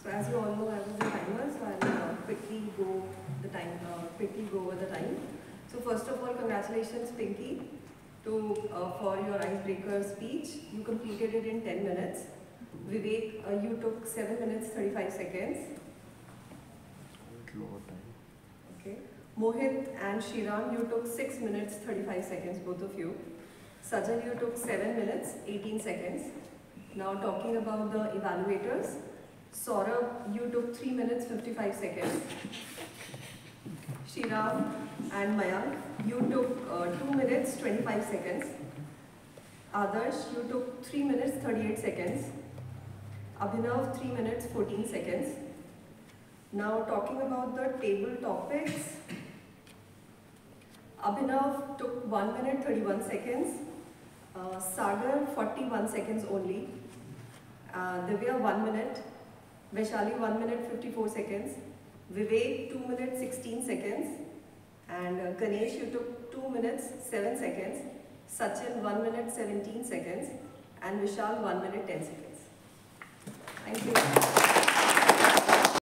So as you all know, I was the timer, so I will quickly go over the time. So first of all, congratulations, Pinky, for your icebreaker speech. You completed it in 10 minutes. Vivek, you took 7 minutes 35 seconds. Okay. Mohit and Shiran, you took 6 minutes 35 seconds, both of you. Sajal, you took 7 minutes 18 seconds. Now talking about the evaluators. Saurabh, you took 3 minutes 55 seconds. Shiram and Mayank, you took 2 minutes 25 seconds. Adarsh, you took 3 minutes 38 seconds. Abhinav, 3 minutes 14 seconds. Now talking about the table topics. Abhinav took 1 minute 31 seconds. Sagar, 41 seconds only. Divya, 1 minute. Vaishali, 1 minute 54 seconds. Vivek, 2 minutes 16 seconds. And Ganesh, you took 2 minutes 7 seconds. Sachin, 1 minute 17 seconds. And Vishal, 1 minute 10 seconds. Thank you.